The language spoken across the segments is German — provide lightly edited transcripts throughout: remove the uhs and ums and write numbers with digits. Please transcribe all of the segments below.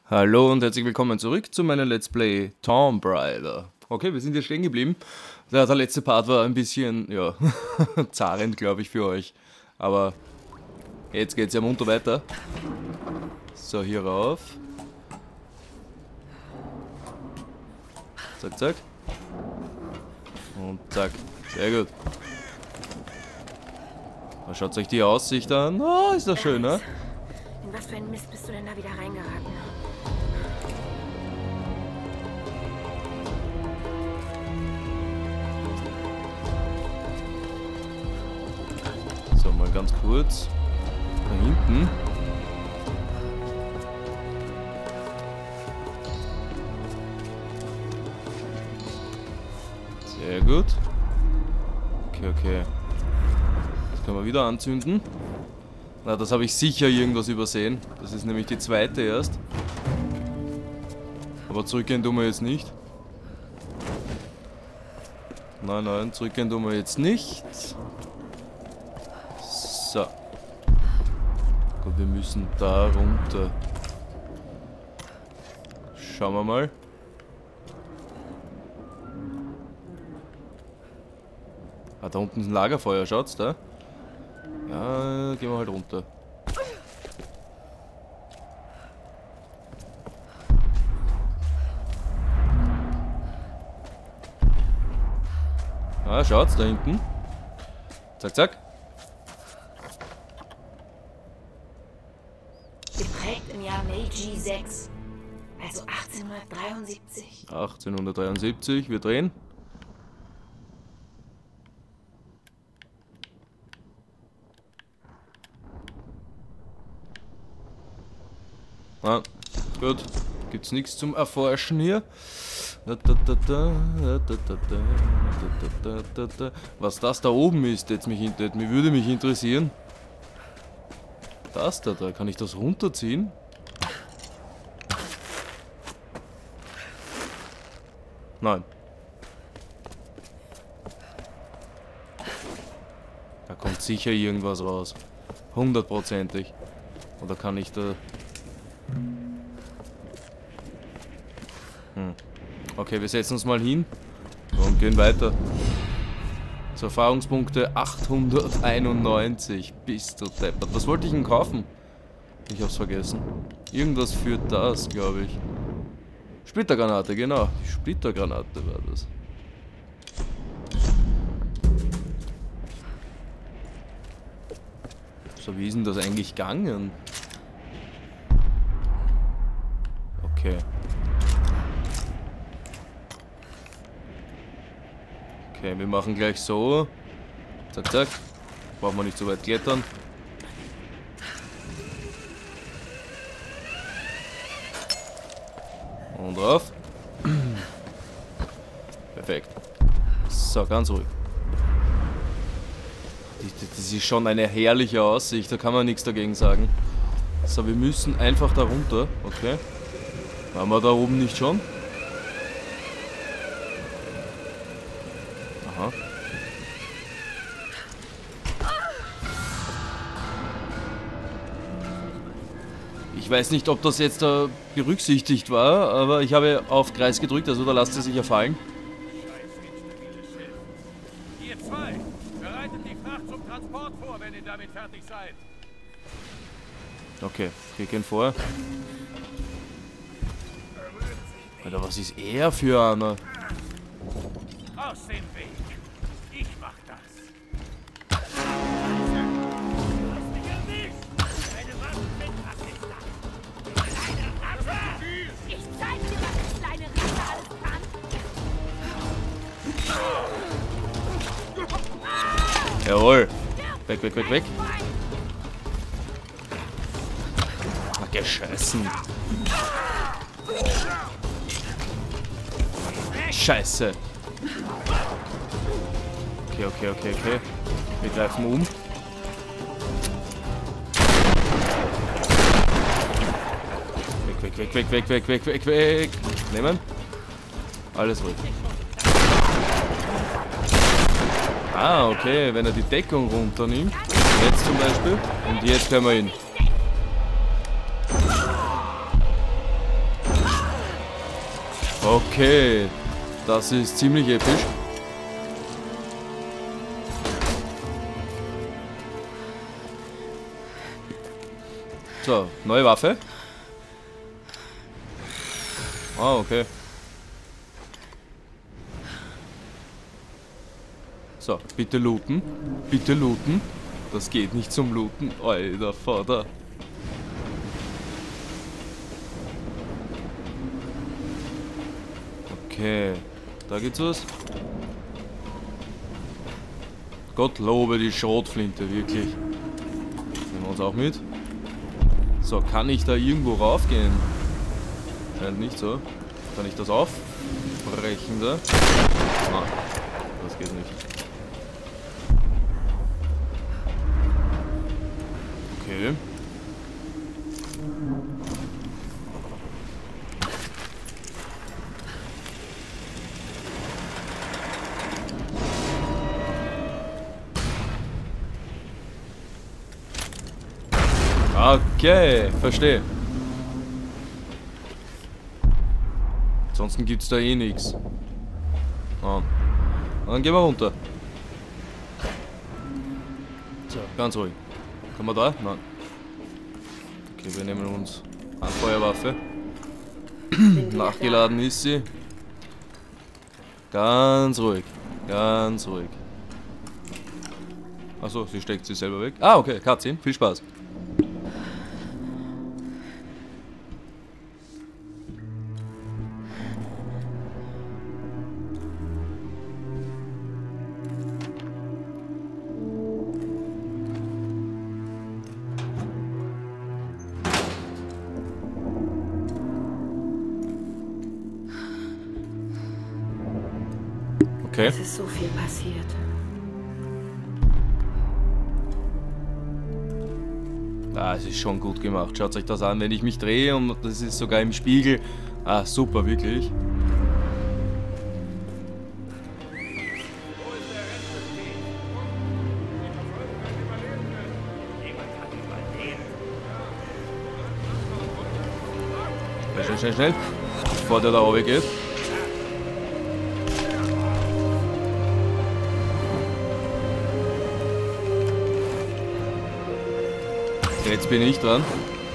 Hallo und herzlich willkommen zurück zu meinem Let's Play Tomb Raider. Okay, wir sind hier stehen geblieben. Der letzte Part war ein bisschen, ja, zerrend, glaube ich, für euch. Aber jetzt geht's ja munter weiter. So, hier rauf. Zack, zack. Und zack. Sehr gut. Da schaut euch die Aussicht an. Oh, ist das schön, ne? In was für einen Mist bist du denn da wieder reingeraten? So, mal ganz kurz. Da hinten. Sehr gut. Okay, okay. Das können wir wieder anzünden. Na, das habe ich sicher irgendwas übersehen. Das ist nämlich die zweite erst. Aber zurückgehen tun wir jetzt nicht. Nein, nein, zurückgehen tun wir jetzt nicht. So. Gut, wir müssen da runter. Schauen wir mal. Ah, da unten ist ein Lagerfeuer, schaut's da? Ja, gehen wir halt runter. Ah, schaut's da hinten. Zack, zack. Geprägt im Jahr Meiji 6, also 1873. 1873, wir drehen. Ah, gut. Gibt's nichts zum Erforschen hier. Was das da oben ist, jetzt würde mich interessieren. Das da, kann ich das runterziehen? Nein. Da kommt sicher irgendwas raus. 100%ig. Oder kann ich da... Okay, wir setzen uns mal hin und gehen weiter. So, Erfahrungspunkte 891. Bist du deppert. Was wollte ich denn kaufen? Ich hab's vergessen. Irgendwas für das, glaube ich. Splittergranate, genau. Die Splittergranate war das. So, wie ist denn das eigentlich gegangen? Okay. Okay, wir machen gleich so. Zack, zack. Brauchen wir nicht so weit klettern. Und drauf. Perfekt. So, ganz ruhig. Das ist schon eine herrliche Aussicht, da kann man nichts dagegen sagen. So, wir müssen einfach da runter. Okay. Waren wir da oben nicht schon? Aha. Ich weiß nicht, ob das jetzt da berücksichtigt war, aber ich habe auf Kreis gedrückt, also da lasst sie sich ja fallen. Ihr zwei, bereitet die Fracht zum Transport vor, wenn ihr damit fertig seid. Okay, wir gehen vor. Alter, was ist er für einer? Aus dem Weg. Ich mach das. Ich zeig dir, was die kleine Ratte alles kann. Jawohl. Weg, weg, weg, weg. Ach, gescheißen. Scheiße. Okay, okay, okay, okay. Wir greifen um. Weg, weg, weg, weg, weg, weg, weg, weg. Nehmen. Alles ruhig. Ah, okay, wenn er die Deckung runternimmt. Jetzt zum Beispiel. Und jetzt können wir ihn. Okay, das ist ziemlich episch. So, neue Waffe. Ah, okay. So, bitte looten. Bitte looten. Das geht nicht zum Looten. Alter Vater. Okay, da geht's was. Gottlobe die Schrotflinte, wirklich. Nehmen wir uns auch mit. So, kann ich da irgendwo raufgehen? Scheint nicht so. Kann ich das aufbrechen da? Ah, das geht nicht. Okay. Okay, verstehe. Ansonsten gibt's da eh nichts. Ah. Dann gehen wir runter. So, ganz ruhig. Kann man da? Nein. Okay, wir nehmen uns eine Feuerwaffe. Nachgeladen ist sie. Ganz ruhig. Ganz ruhig. Achso, sie steckt sie selber weg. Ah, okay, Cutscene. Viel Spaß. Okay. Es ist so viel passiert. Ah, es ist schon gut gemacht. Schaut euch das an, wenn ich mich drehe und das ist sogar im Spiegel. Ah, super, wirklich. Schnell, schnell, schnell. Bevor der da runter geht. Jetzt bin ich dran.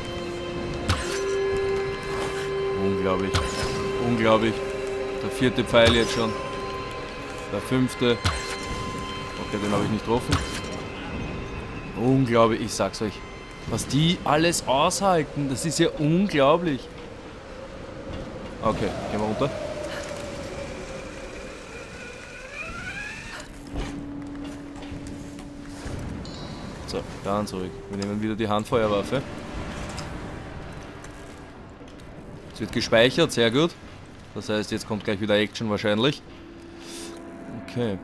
Unglaublich. Unglaublich. Der 4. Pfeil jetzt schon. Der 5. Okay, den habe ich nicht getroffen. Unglaublich, ich sag's euch. Was die alles aushalten, das ist ja unglaublich. Okay, gehen wir runter. So, ganz ruhig. Wir nehmen wieder die Handfeuerwaffe. Es wird gespeichert, sehr gut. Das heißt, jetzt kommt gleich wieder Action wahrscheinlich. Okay.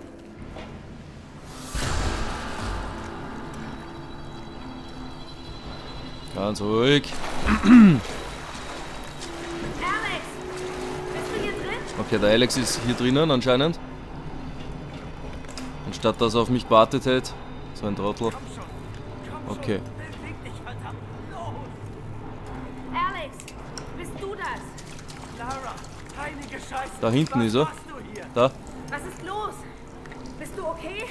Ganz ruhig. Alex! Bist du hier drin? Okay, der Alex ist hier drinnen anscheinend. Anstatt dass er auf mich gewartet hätte. So ein Trottel. Okay. Alex! Bist du das? Lara, heilige Scheiße. Da hinten was ist er. machst du hier? Da. Was ist los? Bist du okay?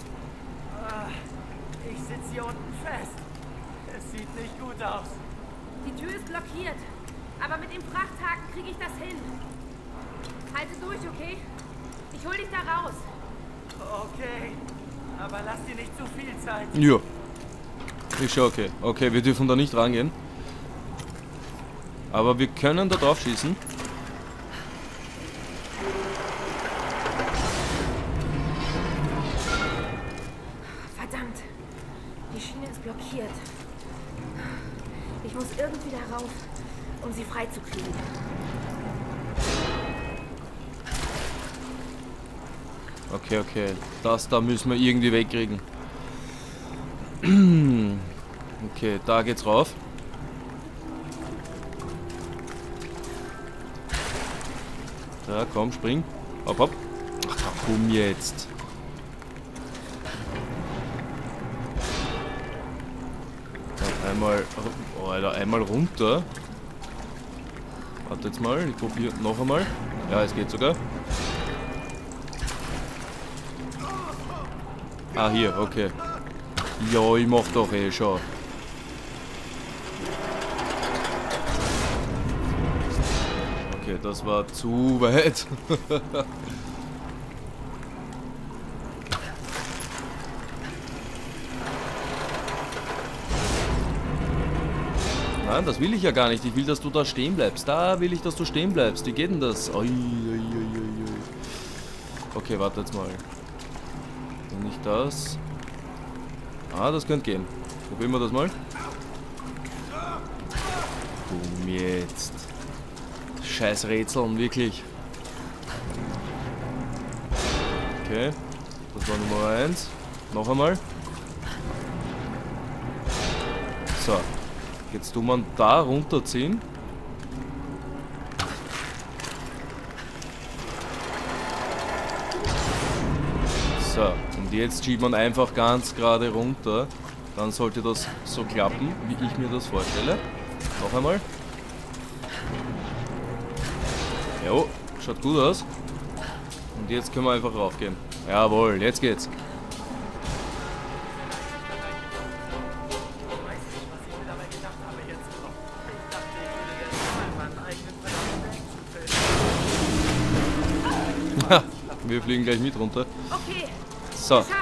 Ich sitze hier unten fest. Es sieht nicht gut aus. Die Tür ist blockiert. Aber mit dem Frachthaken kriege ich das hin. Halte durch, okay? Ich hol dich da raus. Okay. Aber lass dir nicht zu viel Zeit. Ja. Ist schon okay. Okay, wir dürfen da nicht rangehen. Aber wir können da drauf schießen. Verdammt. Die Schiene ist blockiert. Ich muss irgendwie da rauf, um sie freizukriegen. Okay, okay. Das da müssen wir irgendwie wegkriegen. Okay, da geht's rauf. Da, komm, spring. Hopp, hopp. Ach, komm jetzt. Dann einmal, oh, Alter, einmal runter. Warte jetzt mal, ich probiere noch einmal. Ja, es geht sogar. Ah, hier, okay. Ja, ich mach doch eh schon. Okay, das war zu weit. Nein, das will ich ja gar nicht. Ich will, dass du da stehen bleibst. Da will ich, dass du stehen bleibst. Wie geht denn das? Ui, ui, ui, ui. Okay, warte jetzt mal. Nicht das. Ah, das könnte gehen. Probieren wir das mal. Boom, jetzt. Scheiß Rätseln, wirklich. Okay. Das war Nummer 1. Noch einmal. So. Jetzt tun wir da runterziehen. So, und jetzt schiebt man einfach ganz gerade runter. Dann sollte das so klappen, wie ich mir das vorstelle. Noch einmal. Jo, schaut gut aus. Und jetzt können wir einfach raufgehen. Jawohl, jetzt geht's. Wir fliegen gleich mit runter. Okay. So. Geschafft.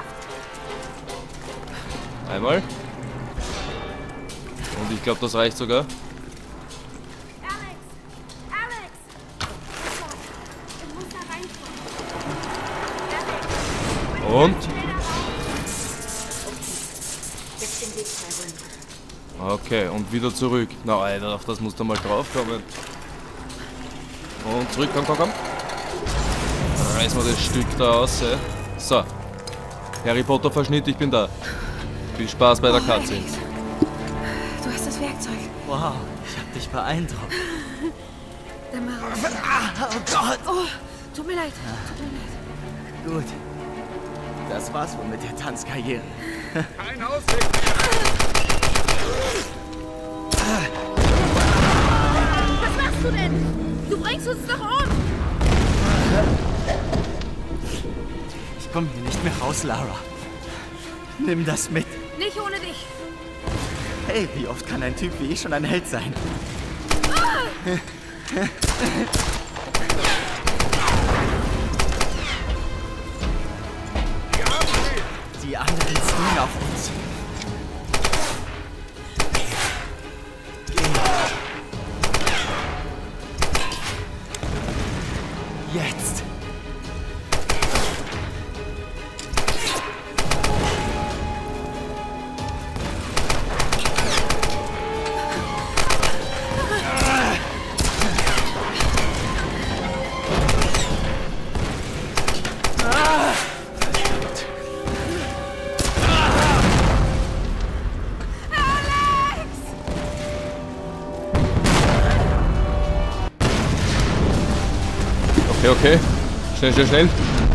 Einmal. Und ich glaube, das reicht sogar. Alex! Alex! So, ich muss da reinkommen. Und? Schnell da raus. Okay. Jetzt den Weg frei. Okay, und wieder zurück. Na, Alter, auf das muss da mal drauf kommen. Und zurück, komm, komm, komm. Dann reißen wir das Stück da raus. So. Harry Potter Verschnitt, ich bin da. Viel Spaß bei der Cutscene. Alex. Du hast das Werkzeug. Wow, ich hab dich beeindruckt. Dann mal raus. Oh Gott! Oh, tut mir leid. Tut mir leid. Gut. Das war's wohl mit der Tanzkarriere. Kein Ausweg Was machst du denn? Du bringst uns doch um. Ich komme hier nicht mehr raus, Lara. Nimm das mit. Nicht ohne dich. Hey, wie oft kann ein Typ wie ich schon ein Held sein? Die anderen ziehen auf uns. Jetzt. Okay. Schnell, schnell, schnell.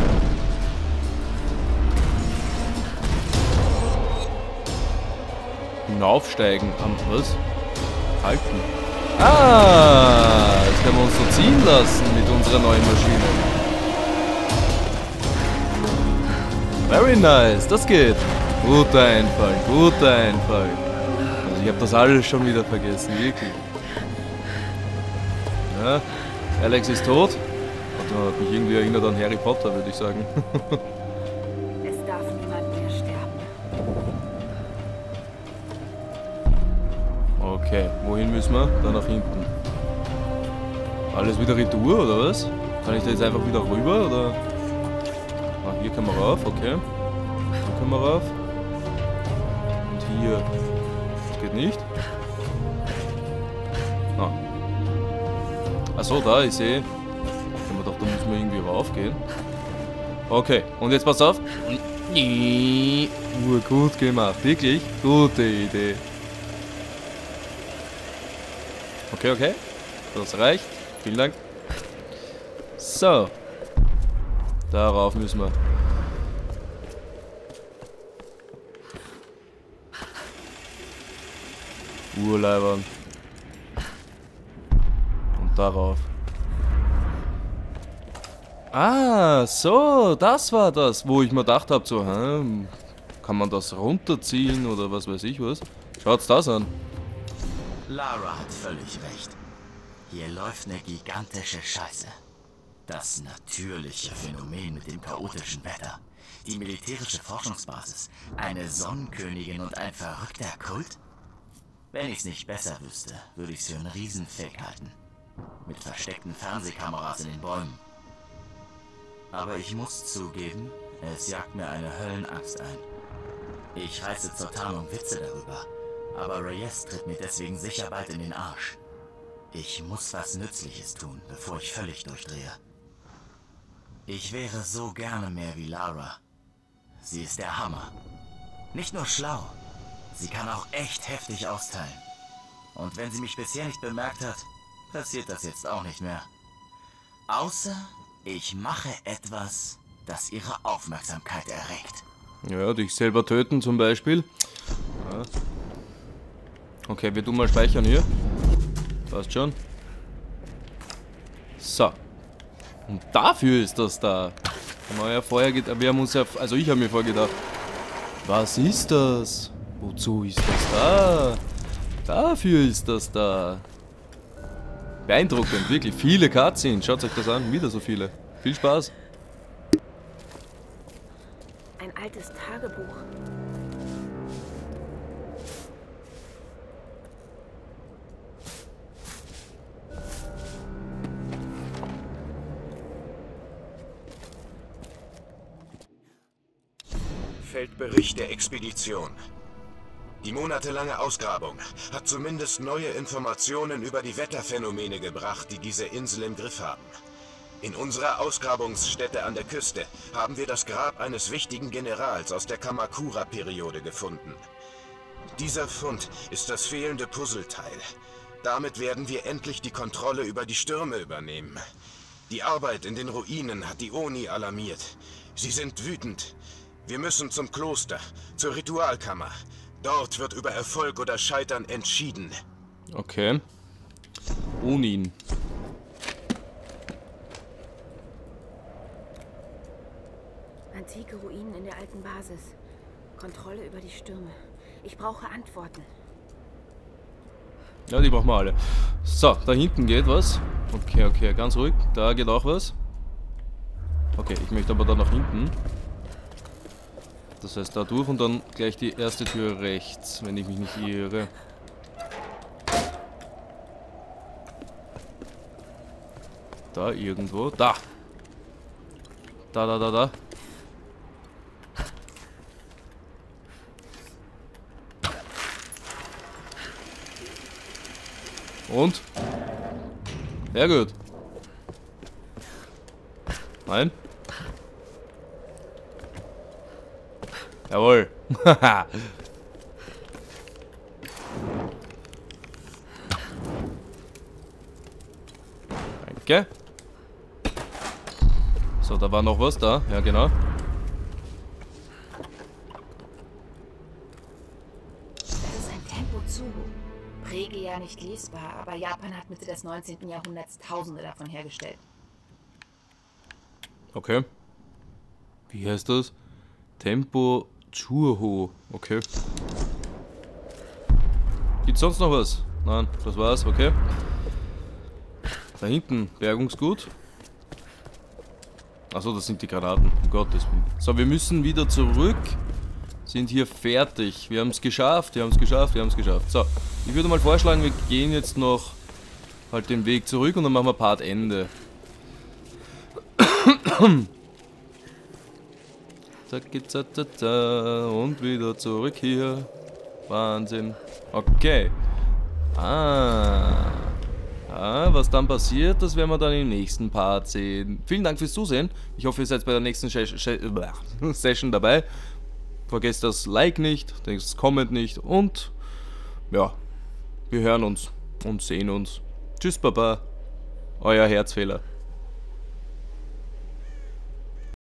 Hinaufsteigen. Was? Halten. Ah! Jetzt können wir uns so ziehen lassen mit unserer neuen Maschine. Very nice. Das geht. Guter Einfall. Guter Einfall. Also ich habe das alles schon wieder vergessen. Wirklich. Ja. Alex ist tot. Hat mich irgendwie erinnert an Harry Potter, würde ich sagen. Es darf niemand mehr sterben. Okay, wohin müssen wir? Da nach hinten. Alles wieder Retour, oder was? Kann ich da jetzt einfach wieder rüber, oder? Ah, hier können wir rauf, okay. Hier können wir rauf. Und hier. Das geht nicht. Ah. Achso, da, ich sehe. Ich dachte, da müssen wir irgendwie raufgehen. Okay, und jetzt pass auf. Gut gemacht, wirklich gute Idee. Okay, okay. Das reicht. Vielen Dank. So. Darauf müssen wir. Urleibern. Und darauf. Ah, so, das war das, wo ich mir gedacht habe, so, kann man das runterziehen oder was weiß ich was. Schaut's das an. Lara hat völlig recht. Hier läuft eine gigantische Scheiße. Das natürliche Phänomen mit dem chaotischen Wetter, die militärische Forschungsbasis, eine Sonnenkönigin und ein verrückter Kult? Wenn ich's nicht besser wüsste, würde ich's für einen Riesenfake halten. Mit versteckten Fernsehkameras in den Bäumen. Aber ich muss zugeben, es jagt mir eine Höllenangst ein. Ich reiße zur Tarnung Witze darüber, aber Reyes tritt mir deswegen sicher bald in den Arsch. Ich muss was Nützliches tun, bevor ich völlig durchdrehe. Ich wäre so gerne mehr wie Lara. Sie ist der Hammer. Nicht nur schlau, sie kann auch echt heftig austeilen. Und wenn sie mich bisher nicht bemerkt hat, passiert das jetzt auch nicht mehr. Außer ich mache etwas, das ihre Aufmerksamkeit erregt. Ja, dich selber töten zum Beispiel. Ja. Okay, wir tun mal speichern hier. Passt schon. So. Und dafür ist das da. Wir haben uns ja, also ich habe mir vorgedacht, was ist das? Wozu ist das da? Dafür ist das da. Beeindruckend, wirklich. Viele Cutscenes. Schaut euch das an. Wieder so viele. Viel Spaß. Ein altes Tagebuch. Feldbericht der Expedition. Die monatelange Ausgrabung hat zumindest neue Informationen über die Wetterphänomene gebracht, die diese Insel im Griff haben. In unserer Ausgrabungsstätte an der Küste haben wir das Grab eines wichtigen Generals aus der Kamakura-Periode gefunden. Dieser Fund ist das fehlende Puzzleteil. Damit werden wir endlich die Kontrolle über die Stürme übernehmen. Die Arbeit in den Ruinen hat die Oni alarmiert. Sie sind wütend. Wir müssen zum Kloster, zur Ritualkammer. Dort wird über Erfolg oder Scheitern entschieden. Okay. Onin. Antike Ruinen in der alten Basis. Kontrolle über die Stürme. Ich brauche Antworten. Ja, die brauchen wir alle. So, da hinten geht was. Okay, ganz ruhig. Da geht auch was. Okay, ich möchte aber da nach hinten. Das heißt da durch und dann gleich die erste Tür rechts, wenn ich mich nicht irre. Da irgendwo. Da! Da. Und? Sehr gut. Nein? Jawohl. Danke. So, da war noch was da. Ja, genau. Das ist ein Tempo-Tsubo. Präge ja nicht lesbar, aber Japan hat Mitte des 19. Jahrhunderts Tausende davon hergestellt. Okay. Wie heißt das? Tempo Churho. Okay. Gibt's sonst noch was? Nein, das war's. Okay. Da hinten, Bergungsgut. Achso, das sind die Granaten. Um Gottes Willen. So, wir müssen wieder zurück. Sind hier fertig. Wir haben es geschafft. So, ich würde mal vorschlagen, wir gehen jetzt noch halt den Weg zurück und dann machen wir Part Ende. Und wieder zurück hier. Wahnsinn. Okay. Was dann passiert, das werden wir dann im nächsten Part sehen. Vielen Dank fürs Zusehen. Ich hoffe, ihr seid bei der nächsten Session dabei. Vergesst das Like nicht, das Comment nicht und ja, wir hören uns und sehen uns. Tschüss, Baba. Euer Herzfehler.